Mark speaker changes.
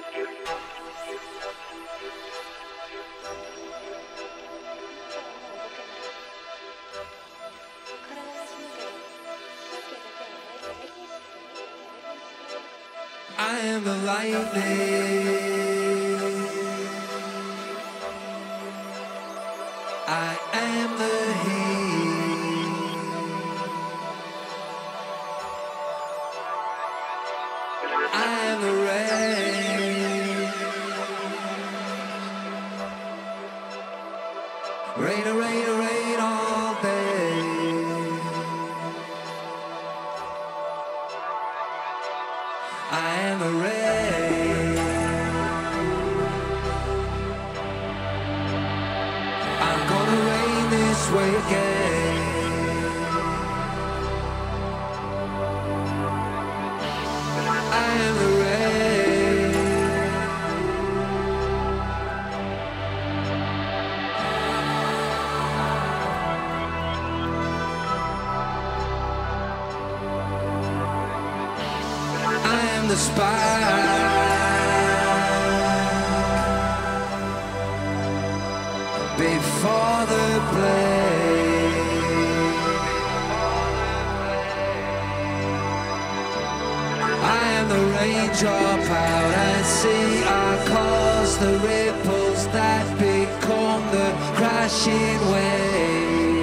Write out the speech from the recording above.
Speaker 1: I am the lightning. I am the heat. I am the rain. Rain, rain, rain all day. I am the rain. I'm gonna rain this way again. I am the rain. I am the spark before the blaze. I am the raindrop out at sea. I cause the ripples that become the crashing waves.